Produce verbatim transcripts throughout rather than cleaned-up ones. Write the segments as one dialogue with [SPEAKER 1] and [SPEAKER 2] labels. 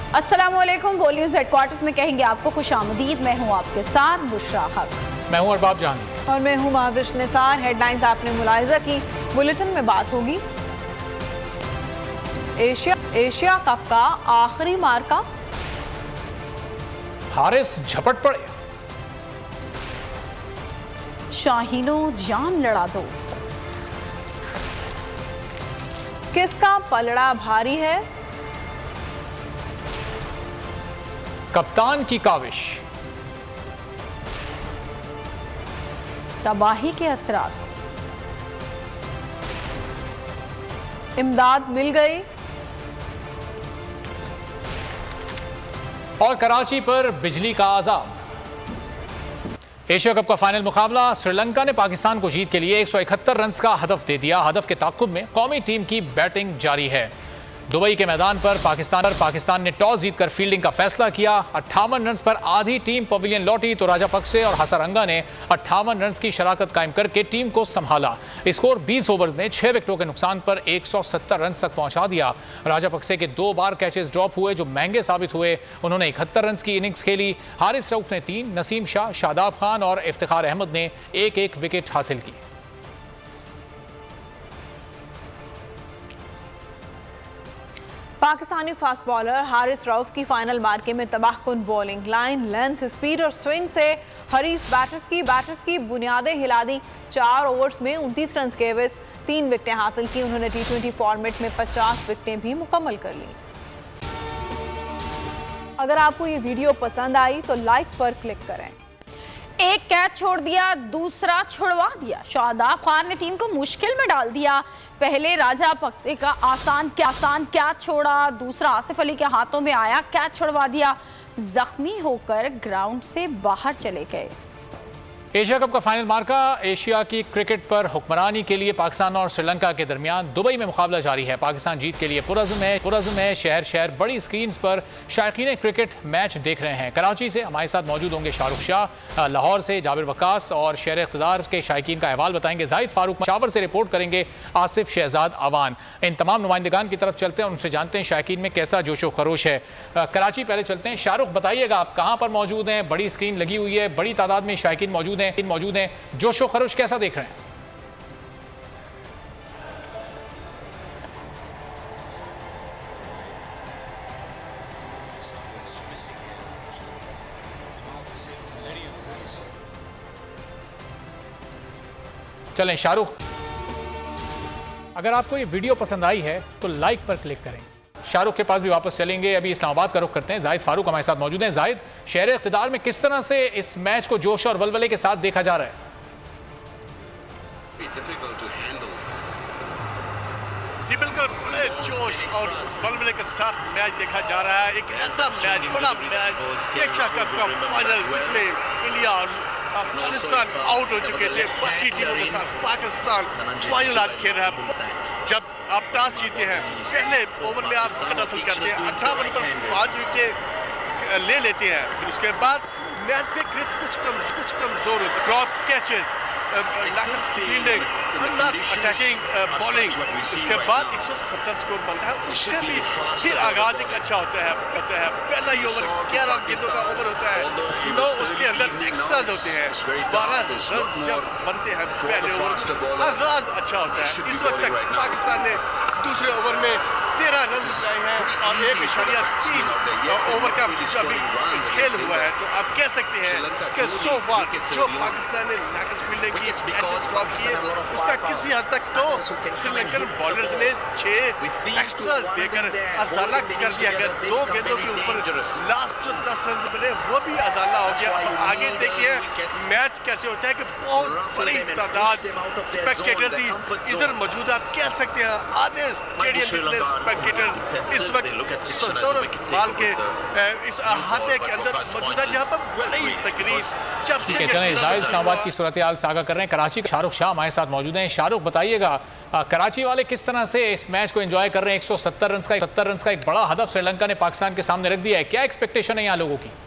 [SPEAKER 1] अस्सलामुअलैकुम। बोल news headquarters में कहेंगे आपको खुशामदीद। मैं हूँ आपके साथ बुशरा हक।
[SPEAKER 2] मैं हूँ अरबाब जान
[SPEAKER 3] और मैं हूँ महाविश निसार। हेडलाइंस आपने मुलाहिजा की। बुलेटिन में बात होगी एशिया एशिया कप का आखिरी मार्का,
[SPEAKER 2] हारिस झपट पड़े,
[SPEAKER 1] शाहीनो जान लड़ा दो,
[SPEAKER 3] किसका पलड़ा भारी है,
[SPEAKER 2] कप्तान की काविश,
[SPEAKER 1] तबाही के असरात,
[SPEAKER 3] इमदाद मिल गई
[SPEAKER 2] और कराची पर बिजली का अजाब। एशिया कप का फाइनल मुकाबला श्रीलंका ने पाकिस्तान को जीत के लिए एक सौ इकहत्तर रन का हदफ दे दिया। हदफ के ताक़ुब में कौमी टीम की बैटिंग जारी है। दुबई के मैदान पर पाकिस्तान पर पाकिस्तान ने टॉस जीतकर फील्डिंग का फैसला किया। अट्ठावन रन पर आधी टीम पवेलियन लौटी तो राजापक्से और हसरंगा ने अट्ठावन रन की शराकत कायम करके टीम को संभाला। स्कोर बीस ओवर में छह विकेटों के नुकसान पर एक सौ सत्तर रन तक पहुंचा दिया। राजापक्से के दो बार कैचेस ड्रॉप हुए जो महंगे साबित हुए। उन्होंने इकहत्तर रन की इनिंग्स खेली। हारिस रऊफ ने तीन, नसीम शाह, शादाब खान और इफ्तिखार अहमद ने एक एक विकेट हासिल की।
[SPEAKER 3] पाकिस्तानी फास्ट बॉलर हारिस रऊफ की फाइनल मार्के में तबाहकुन बॉलिंग, लाइन, लेंथ, स्पीड और स्विंग से हरीफ बैटर्स की बैटर्स की बुनियादें हिला दी। चार ओवर्स में उनतीस रन के एवज तीन विकेटें हासिल की। उन्होंने टी ट्वेंटी फॉर्मेट में पचास विकेटें भी मुकम्मल कर ली। अगर आपको ये वीडियो पसंद आई तो लाइक पर क्लिक करें।
[SPEAKER 1] एक कैच छोड़ दिया, दूसरा छुड़वा दिया। शादाब खान ने टीम को मुश्किल में डाल दिया। पहले राजापक्से का आसान क्या आसान कैच छोड़ा, दूसरा आसिफ अली के हाथों में आया, कैच छुड़वा दिया। जख्मी होकर ग्राउंड से बाहर चले गए।
[SPEAKER 2] एशिया कप का फाइनल मार्का एशिया की क्रिकेट पर हुक्मरानी के लिए पाकिस्तान और श्रीलंका के दरमियान दुबई में मुकाबला जारी है। पाकिस्तान जीत के लिए पुरज़्म है पुरज़्म है शहर शहर बड़ी स्क्रीन पर शायकीन क्रिकेट मैच देख रहे हैं। कराची से हमारे साथ मौजूद होंगे शाहरुख शाह, लाहौर से जाबिर वक्कास और शहर इक़्तिदार के शायकीन का अहवाल बताएंगे जाहिद फारूक, शावर से रिपोर्ट करेंगे आसिफ शहजाद अवान। इन तमाम नुमाइंदगान की तरफ चलते हैं, उनसे जानते हैं शायकीन में कैसा जोशो खरोश है। कराची पहले चलते हैं। शाहरुख बताइएगा आप कहाँ पर मौजूद हैं? बड़ी स्क्रीन लगी हुई है, बड़ी तादाद में शायकीन मौजूद हैं मौजूद हैं जोशो खरोश कैसा देख रहे हैं? चलें शाहरुख, अगर आपको ये वीडियो पसंद आई है तो लाइक पर क्लिक करें। शाहरुख के पास भी वापस चलेंगे, अभी इस्लामाबाद का रुख करते हैं। जाहिद फारूक हमारे साथ मौजूद हैं। जाहिद, शहर इक़्तिदार में किस तरह से इस मैच को जोश और वलवले के साथ देखा जा रहा है?
[SPEAKER 4] जी बिल्कुल, बड़े जोश और वलवले के साथ मैच देखा जा रहा है। एक ऐसा मैच, बड़ा मैच, एशिया कप का फाइनल जिसमें इंडिया और अफगानिस्तान आउट हो चुके थे। बाकी टीमों के साथ पाकिस्तान फाइनल आज खेल रहा है। जब आप टॉस जीते हैं, पहले ओवर में आप विकेट हासिल करते हैं, अट्ठावन पर पाँच विकेटें ले लेते हैं, फिर उसके बाद मैच में कुछ कम कुछ कमजोर होते, drop catches, lax fielding, not attacking bowling. उसके बाद एक सौ सत्तर स्कोर बनता है। उसका भी फिर आगाज एक अच्छा होता है करता है पहला ही ओवर ग्यारह गेंदों का ओवर होता है, नौ उसके अंदर एक्स्ट्राज होते हैं, बारह रन जब बनते हैं पहले ओवर, आगाज अच्छा होता है। इस वक्त तक पाकिस्तान ने दूसरे ओवर में तेरह रन बनाए हैं और एक इशारिया तीन ओवर का अभी खेल हुआ है। तो आप कह सकते हैं कि सो फार जो पाकिस्तान ने लैकस फील्डिंग की, कैचेस ड्रॉप किए, उसका किसी हद तक तो श्रीलंकन बॉलर्स ने छह एक्स्ट्रास देकर अजाला कर दिया गया। दो गेंदों के ऊपर लास्ट जो दस रन बने वो भी अजाला हो गया। अब आगे देखिए मैच कैसे होता है कि बहुत बड़ी तादाद स्पेक्टेटर्स ही इधर मौजूद, आप कह सकते हैं आधे स्टेडियम जितने स्पेक्टेटर्स इस वक्त सत्तर साल के इस अहाते के अंदर मौजूद है, जहां पर बड़ी स्क्रीन जब से
[SPEAKER 2] जाहिद इस्लामाबाद की सूरत हाल सागा कर रहे हैं। कराची का शाहरुख शाह हमारे साथ मौजूद हैं। शाहरुख बताइएगा, कराची वाले किस तरह से इस मैच को एंजॉय कर रहे हैं? एक सौ सत्तर रन का सत्तर रन का एक बड़ा हदफ श्रीलंका ने पाकिस्तान के सामने रख दिया है, क्या एक्सपेक्टेशन है यहाँ लोगों की?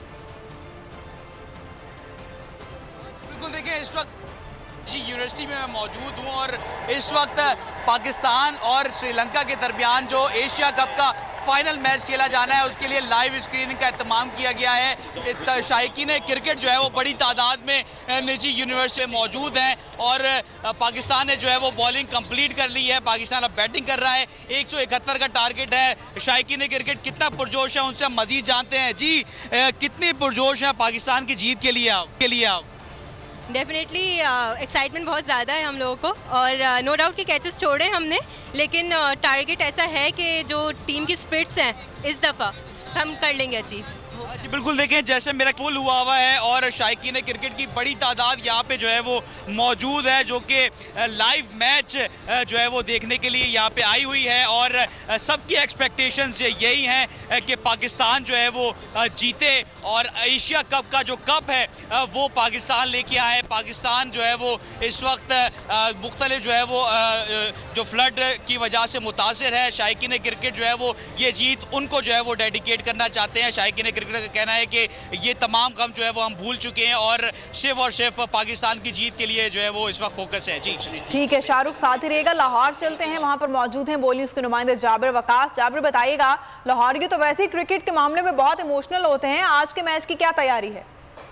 [SPEAKER 5] बिल्कुल, देखिए इस वक्त यूनिवर्सिटी में मैं मौजूद हूँ और इस वक्त पाकिस्तान और श्रीलंका के दरमियान जो एशिया कप का फाइनल मैच खेला जाना है उसके लिए लाइव स्क्रीनिंग का इत्तेमाम किया गया है। शायकीन क्रिकेट जो है वो बड़ी तादाद में निजी यूनिवर्सिटी में मौजूद हैं और पाकिस्तान ने जो है वो बॉलिंग कंप्लीट कर ली है। पाकिस्तान अब बैटिंग कर रहा है। एक सौ इकहत्तर का टारगेट है। शायकीन क्रिकेट कितना पुरजोश है उनसे हम मजीद जानते हैं। जी कितनी पुरजोश है पाकिस्तान की जीत के लिए आप के लिए आप
[SPEAKER 6] डेफिनेटली एक्साइटमेंट बहुत ज़्यादा है हम लोगों को और नो डाउट कि कैचेस छोड़े हमने, लेकिन टारगेट uh, ऐसा है कि जो टीम की स्पिरिट्स हैं इस दफ़ा हम कर लेंगे अचीव।
[SPEAKER 5] जी बिल्कुल, देखें जैसे मेरा फुल हुआ हुआ है और शायकीन क्रिकेट की बड़ी तादाद यहाँ पे जो है वो मौजूद है जो कि लाइव मैच जो है वो देखने के लिए यहाँ पे आई हुई है और सबकी एक्सपेक्टेशंस यही हैं कि पाकिस्तान जो है वो जीते और एशिया कप का जो कप है वो पाकिस्तान लेके आए। पाकिस्तान जो है वो इस वक्त मुख्तलिफ जो है वो जो फ्लड की वजह से मुतासर है। शायकीन क्रिकेट जो है वो ये जीत उनको जो है वो डेडिकेट करना चाहते हैं। शायकीन क्रिकेट का कहना है कि ये तमाम गम जो है वो हम भूल चुके हैं और सिर्फ और सिर्फ पाकिस्तान की जीत के लिए जो है वो इस वक्त फोकस है। जी
[SPEAKER 3] ठीक है शाहरुख, साथ ही रहेगा। लाहौर चलते हैं, वहां पर मौजूद हैं बोली उसके नुमाइंदे जाबिर वकास। जाबिर बताइएगा, लाहौर की तो वैसे ही क्रिकेट के मामले में बहुत इमोशनल होते हैं, आज के मैच की क्या तैयारी है?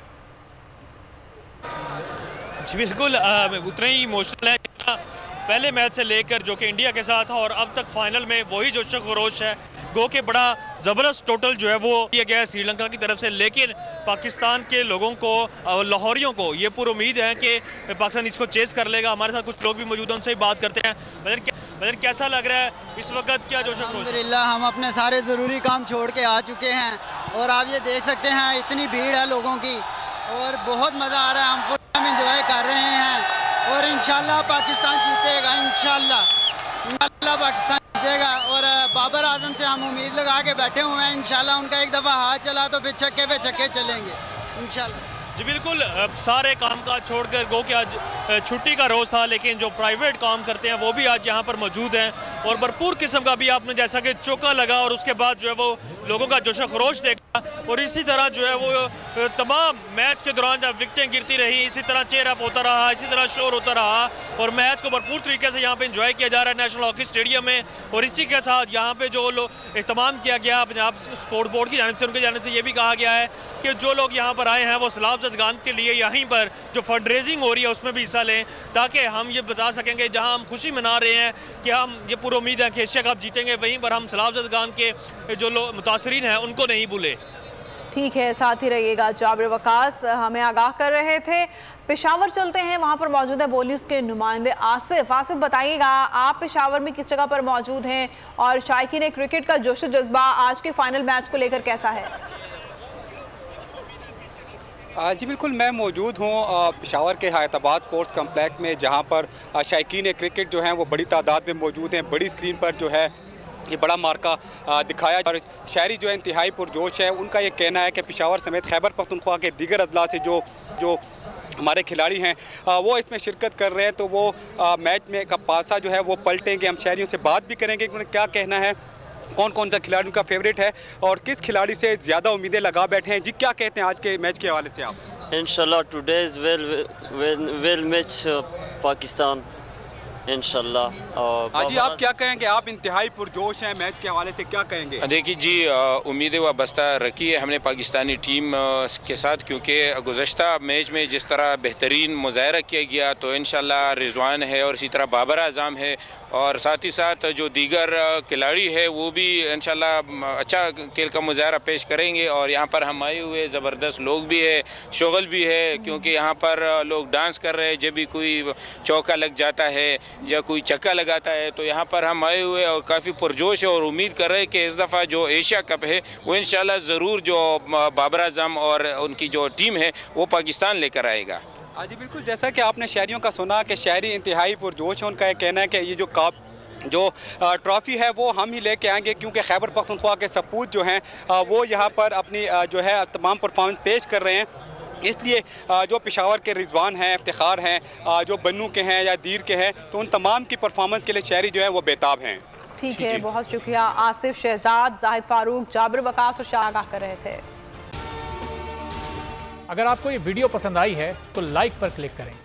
[SPEAKER 7] जी बिल्कुल उतना ही इमोशनल है पहले मैच से लेकर जो कि इंडिया के साथ था और अब तक फाइनल में वही जोश खरोश है। गो के बड़ा ज़बरदस्त टोटल जो है वो दिया गया है श्रीलंका की तरफ से, लेकिन पाकिस्तान के लोगों को लाहौरियों को ये पूरी उम्मीद है कि पाकिस्तान इसको चेस कर लेगा। हमारे साथ कुछ लोग भी मौजूद हैं, उनसे ही बात करते हैं। मदन क्या मदन कैसा लग रहा है इस वक्त, क्या जोश खरोश?
[SPEAKER 8] अल्हम्दुलिल्लाह हम अपने सारे ज़रूरी काम छोड़ के आ चुके हैं और आप ये देख सकते हैं इतनी भीड़ है लोगों की और बहुत मज़ा आ रहा है। हम फुल इंजॉय कर रहे हैं और इंशाल्लाह पाकिस्तान जीतेगा। इंशाल्लाह इंशाल्लाह पाकिस्तान जीतेगा और बाबर आजम से हम उम्मीद लगा के बैठे हुए हैं। इंशाल्लाह उनका एक दफ़ा हाथ चला तो फिर छक्के पे छक्के चलेंगे इंशाल्लाह।
[SPEAKER 7] जी बिल्कुल, सारे काम काज छोड़कर गो के आज छुट्टी का रोज़ था, लेकिन जो प्राइवेट काम करते हैं वो भी आज यहाँ पर मौजूद हैं और भरपूर किस्म का भी आपने जैसा कि चौका लगा और उसके बाद जो है वो लोगों का जोश खरोश देखा और इसी तरह जो है वो तमाम मैच के दौरान जब विकेटें गिरती रही इसी तरह चेयर अप होता रहा, इसी तरह शोर होता रहा और मैच को भरपूर तरीके से यहाँ पे एंजॉय किया जा रहा है नेशनल हॉकी स्टेडियम में। और इसी के साथ यहाँ पे जो लोग इस्तेमाल किया गया पंजाब स्पोर्ट बोर्ड की जानिब से, उनकी जानिब से ये भी कहा गया है कि जो लोग यहाँ पर आए हैं वो सलाब जदगान के लिए यहीं पर जो फंड रेजिंग हो रही है उसमें भी हिस्सा लें, ताकि हम ये बता सकेंगे जहाँ हम खुशी मना रहे हैं कि हम ये पूरी उम्मीद है कि एशिया कप जीतेंगे, वहीं पर हम सलाब जदगान के जो लोग मुतासरीन हैं उनको नहीं भूले।
[SPEAKER 3] ठीक है, साथ ही रहिएगा। जाबिर वकास हमें आगाह कर रहे थे। पेशावर चलते हैं, वहां पर मौजूद है बोली उसके नुमाइंदे आसिफ। आसिफ बताइएगा, आप पेशावर में किस जगह पर मौजूद हैं और शायकीन क्रिकेट का जोश जज्बा आज के फाइनल मैच को लेकर कैसा है?
[SPEAKER 9] जी बिल्कुल, मैं मौजूद हूँ पेशावर के हैदराबाद स्पोर्ट्स कम्प्लेक्स में, जहाँ पर शायकीन क्रिकेट जो हैं वो बड़ी तादाद में मौजूद हैं। बड़ी स्क्रीन पर जो है ये बड़ा मार्का दिखाया और शहरी जो है इंतहाई पुरजोश है। उनका ये कहना है कि पेशावर समेत खैबर पख्तूनख्वा के दीगर अजला से जो जो हमारे खिलाड़ी हैं वो इसमें शिरकत कर रहे हैं, तो वो मैच में का पासा जो है वो पलटेंगे। हम शहरियों से बात भी करेंगे कि उन्हें क्या कहना है, कौन कौन सा खिलाड़ी उनका फेवरेट है और किस खिलाड़ी से ज़्यादा उम्मीदें लगा बैठे हैं। जी क्या कहते हैं आज के मैच के हवाले से आप?
[SPEAKER 10] इंशाल्लाह today's well well match Pakistan इंशाल्लाह।
[SPEAKER 9] हाँ जी, आप क्या कहेंगे? आप इंतहाई पुरजोश हैं, मैच के हवाले से क्या कहेंगे?
[SPEAKER 11] देखिए जी, उम्मीदें वाबस्ता रखी है हमने पाकिस्तानी टीम के साथ, क्योंकि गुज़श्ता मैच में जिस तरह बेहतरीन मुज़ाहरा किया गया तो इंशाल्लाह रिजवान है और इसी तरह बाबर आज़म है और साथ ही साथ जो दीगर खिलाड़ी है वो भी इंशाल्लाह अच्छा खेल का मुज़ाहरा पेश करेंगे। और यहाँ पर हम आए हुए ज़बरदस्त लोग भी है, शोगल भी है, क्योंकि यहाँ पर लोग डांस कर रहे हैं जब भी कोई चौका लग जाता है या कोई चक्का लगाता है, तो यहाँ पर हम आए हुए और काफ़ी पुरजोश है और उम्मीद कर रहे हैं कि इस दफ़ा जो एशिया कप है वो इंशाल्लाह ज़रूर जो बाबर आज़म और उनकी जो टीम है वो पाकिस्तान लेकर आएगा।
[SPEAKER 9] हाँ जी बिल्कुल, जैसा कि आपने शहरियों का सुना कि शहरी इंतहाई पुरजोश है। उनका यह कहना है कि ये जो कप जो ट्रॉफ़ी है वो हम ही लेके आएंगे, क्योंकि खैबर पख्तूनख्वा के सपूत जो हैं वो यहाँ पर अपनी जो है तमाम परफॉर्मेंस पेश कर रहे हैं। इसलिए जो पेशावर के रिजवान हैं, इफ्तिखार हैं, जो बन्नू के हैं या दीर के हैं, तो उन तमाम की परफॉर्मेंस के लिए शहरी जो है वो बेताब हैं।
[SPEAKER 3] ठीक है, बहुत शुक्रिया आसिफ, शहजाद, जाहिद फारूक, जाबिर वकास और शाह आगाह कर रहे थे।
[SPEAKER 2] अगर आपको ये वीडियो पसंद आई है तो लाइक पर क्लिक करें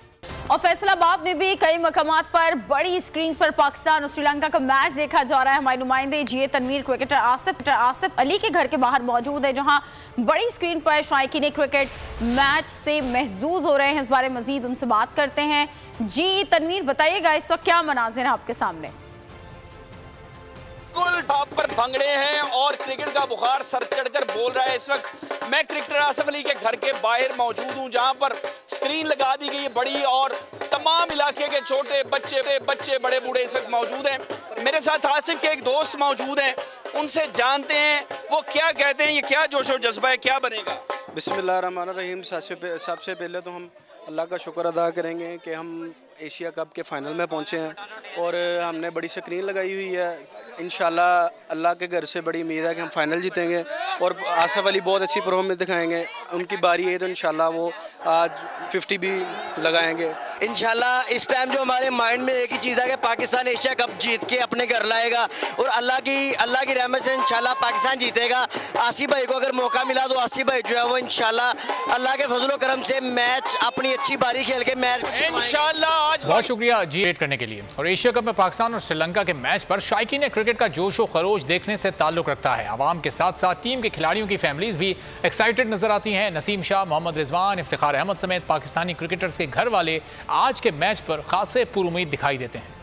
[SPEAKER 1] और फैसलाबाद में भी कई मकामात पर बड़ी स्क्रीन पर पाकिस्तान और श्रीलंका का मैच देखा जा रहा है। हमारे नुमाइंदे जीए तनवीर क्रिकेटर आसिफ आसिफ अली के घर के बाहर मौजूद है, जहां बड़ी स्क्रीन पर शायकीन क्रिकेट मैच से महजूज हो रहे हैं। इस बारे में मजीद उनसे बात करते हैं। जी तनवीर, बताइएगा इस वक्त क्या मनाजिर है आपके सामने?
[SPEAKER 12] बिल्कुल टॉप पर भंगड़े हैं और क्रिकेट का बुखार सर चढ़कर बोल रहा है। इस वक्त मैं क्रिकेटर आसिफ अली के घर के बाहर मौजूद हूं, जहां पर स्क्रीन लगा दी गई है बड़ी और तमाम इलाके के छोटे बच्चे बच्चे बड़े बूढ़े इस वक्त मौजूद हैं। मेरे साथ आसिफ के एक दोस्त मौजूद हैं, उनसे जानते हैं वो क्या कहते हैं, ये क्या जोश और जज्बा है, क्या बनेगा।
[SPEAKER 13] बिस्मिल्लाहिर्रहमानिर्रहीम। सबसे पहले तो हम अल्लाह का शुक्र अदा करेंगे कि हम एशिया कप के फाइनल में पहुंचे हैं और हमने बड़ी स्क्रीन लगाई हुई है। इंशाल्लाह अल्लाह के घर से बड़ी उम्मीद है कि हम फाइनल जीतेंगे और आसिफ अली बहुत अच्छी परफॉर्मेंस दिखाएंगे। उनकी बारी है तो इंशाल्लाह वो आज फिफ्टी भी लगाएंगे।
[SPEAKER 14] इंशाल्लाह इस टाइम जो हमारे माइंड में एक ही चीज़ है कि पाकिस्तान एशिया कप जीत के अपने घर लाएगा और अल्लाह की अल्लाह की रहमत से इंशाल्लाह पाकिस्तान जीतेगा। आसिफ भाई को अगर मौका मिला तो आसिफ भाई जो है वो इंशाल्लाह अल्लाह के फजलो करम से मैच अपनी अच्छी बारी खेल के मैच इंशाल्लाह आज।
[SPEAKER 2] बहुत शुक्रिया जी एड करने के लिए। और एशिया कप में पाकिस्तान और श्रीलंका के मैच पर शायकीन क्रिकेट का जोश व खरोश देखने से ताल्लुक रखता है। आवाम के साथ साथ टीम के खिलाड़ियों की फैमिलीज भी एक्साइटेड नजर आती हैं। नसीम शाह, मोहम्मद रिजवान, इफ्तिखार अहमद समेत पाकिस्तानी क्रिकेटर्स के घर वाले आज के मैच पर खासे पुरुमीद दिखाई देते हैं।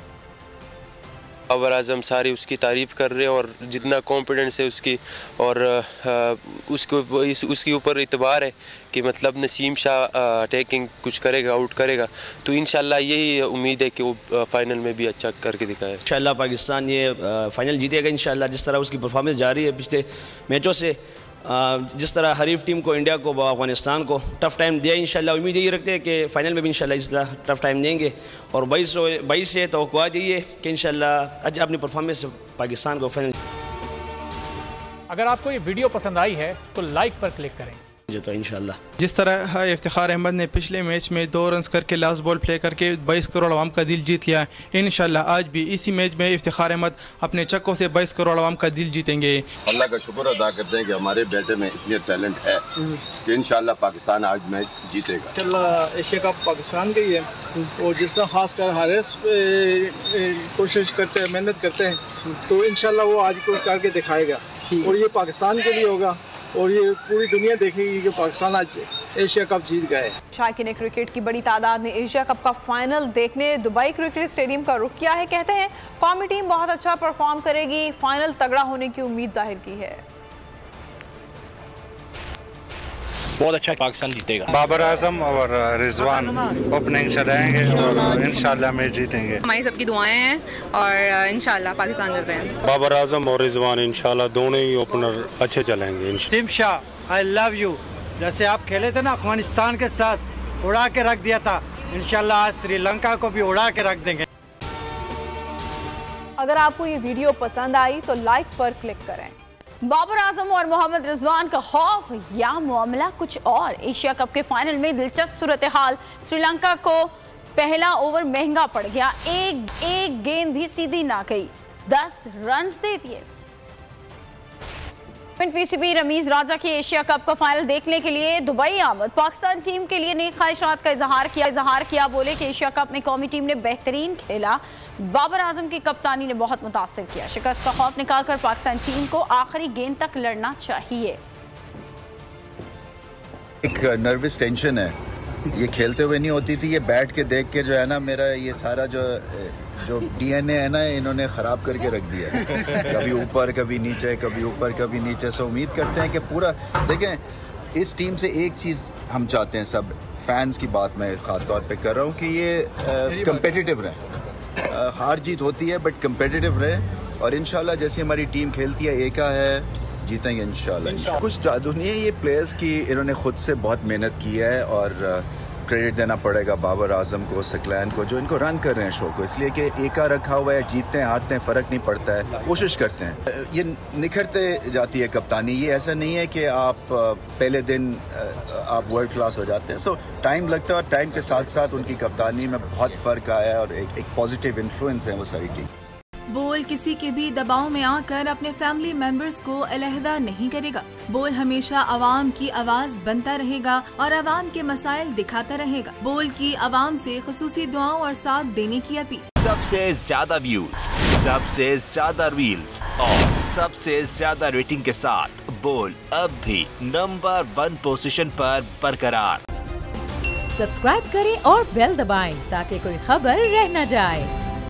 [SPEAKER 15] बाबर आजम सारी उसकी तारीफ़ कर रहे हैं और जितना कॉन्फिडेंस है उसकी और उसको उसके ऊपर इतबार है कि मतलब नसीम शाह अटैकिंग कुछ करेगा, आउट करेगा, तो इंशाल्लाह यही उम्मीद है कि वो फाइनल में भी अच्छा करके दिखाए।
[SPEAKER 16] इंशाल्लाह पाकिस्तान ये फाइनल जीतेगा इंशाल्लाह। जिस तरह उसकी परफॉर्मेंस जारी है पिछले मैचों से, जिस तरह हरीफ टीम को, इंडिया को, अफगानिस्तान को टफ़ टाइम दिया, इंशाल्लाह उम्मीद यही रखते हैं कि फ़ाइनल में भी इंशाल्लाह इस तरह टफ़ टाइम देंगे और बाईस बाईस से तवक्कुआ दी है कि इंशाल्लाह आज अपनी परफॉर्मेंस से पाकिस्तान को फाइनल।
[SPEAKER 2] अगर आपको ये वीडियो पसंद आई है तो लाइक पर क्लिक करें
[SPEAKER 16] तो इंशाल्लाह।
[SPEAKER 17] जिस तरह इफ्तिखार अहमद ने पिछले मैच में दो रन करके लास्ट बॉल प्ले करके बाईस करोड़ आवाम का दिल जीत लिया, इंशाल्लाह आज भी इसी मैच में इफ्तिखार अहमद अपने छक्कों से बाईस करोड़ आवाम का दिल जीतेंगे।
[SPEAKER 18] अल्लाह का शुक्र अदा करते हैं कि हमारे बेटे में इतने टैलेंट है कि इंशाल्लाह पाकिस्तान आज मैच जीतेगा।
[SPEAKER 19] इंशाल्लाह एशिया कप पाकिस्तान का ही है और जिस तरह खासकर हारिस कोशिश करते हैं, मेहनत करते हैं, तो इंशाल्लाह वो आज कुछ करके दिखाएगा और ये पाकिस्तान के लिए होगा और ये पूरी दुनिया देखेगी कि पाकिस्तान आज एशिया कप जीत गए।
[SPEAKER 3] शायकीन क्रिकेट की बड़ी तादाद ने एशिया कप का फाइनल देखने दुबई क्रिकेट स्टेडियम का रुख किया है। कहते हैं कौमी टीम बहुत अच्छा परफॉर्म करेगी, फाइनल तगड़ा होने की उम्मीद जाहिर की है।
[SPEAKER 20] बहुत अच्छा पाकिस्तान जीतेगा।
[SPEAKER 21] बाबर आजम और रिजवान ओपनिंग चलाएंगे और इंशाल्लाह मैच जीतेंगे।
[SPEAKER 22] हमारी सबकी दुआएं हैं और इंशाल्लाह पाकिस्तान जीतते हैं।
[SPEAKER 21] बाबर आजम और रिजवान इंशाल्लाह दोनों ही ओपनर अच्छे चलेंगे।
[SPEAKER 23] Naseem Shah, I love you, जैसे आप खेले थे ना अफगानिस्तान के साथ, उड़ा के रख दिया था, इंशाल्लाह आज श्रीलंका को भी उड़ा के रख देंगे।
[SPEAKER 3] अगर आपको ये वीडियो पसंद आई तो लाइक पर क्लिक करें।
[SPEAKER 1] बाबर आजम और मोहम्मद रिजवान का खौफ या मामला कुछ और। एशिया कप के फाइनल में दिलचस्प सूरत हाल। श्रीलंका को पहला ओवर महंगा पड़ गया, एक एक गेंद भी सीधी ना गई, दस रन दे दिए। पीसीबी रमीज राजा की एशिया कप का फाइनल देखने के लिए दुबई आमद। पाकिस्तान टीम के लिए नई ख्वाहिशात का इजहार किया इजहार किया बोले कि एशिया कप में कौमी टीम ने बेहतरीन खेला, बाबर आजम की कप्तानी ने बहुत मुतासिर किया। शिकस्त का खौफ निकालकर पाकिस्तान टीम को आखिरी गेंद तक लड़ना चाहिए।
[SPEAKER 24] एक नर्वस टेंशन है, ये खेलते हुए नहीं होती थी, ये बैठ के देख के जो है ना मेरा ये सारा जो जो डीएनए है ना इन्होंने ख़राब करके रख दिया। कभी ऊपर कभी नीचे, कभी ऊपर कभी नीचे। सो उम्मीद करते हैं कि पूरा देखें इस टीम से एक चीज़ हम चाहते हैं, सब फैंस की बात मैं ख़ास तौर पे कर रहा हूँ कि ये कंपेटिटिव रहे। हार जीत होती है बट कंपेटिटिव रहे और इंशाल्लाह जैसी हमारी टीम खेलती है, एका है, जीतेंगे इंशाल्लाह। कुछ जादू नहीं है, ये प्लेयर्स की इन्होंने खुद से बहुत मेहनत की है और क्रेडिट देना पड़ेगा बाबर आजम को, सकलैन को, जो इनको रन कर रहे हैं शो को, इसलिए कि एका रखा हुआ है, जीतते हैं हारते हैं फ़र्क नहीं पड़ता है, कोशिश करते हैं। ये निखरते जाती है कप्तानी, ये ऐसा नहीं है कि आप पहले दिन आप वर्ल्ड क्लास हो जाते हैं। सो टाइम लगता है और टाइम के साथ साथ उनकी कप्तानी में बहुत फ़र्क आया है और एक, एक पॉजिटिव इन्फ्लुएंस है वो सारी टीम।
[SPEAKER 4] बोल किसी के भी दबाव में आकर अपने फैमिली मेंबर्स को अलहदा नहीं करेगा। बोल हमेशा आवाम की आवाज बनता रहेगा और आवाम के मसाइल दिखाता रहेगा। बोल की आवाम से खुसूसी दुआओं और साथ देने की अपील।
[SPEAKER 5] सबसे ज्यादा व्यूज, सबसे ज्यादा रील्स और सबसे ज्यादा रेटिंग के साथ बोल अब भी नंबर वन पोजीशन पर बरकरार।
[SPEAKER 6] सब्सक्राइब करें और बेल दबाएं ताकि कोई खबर रह न जाए।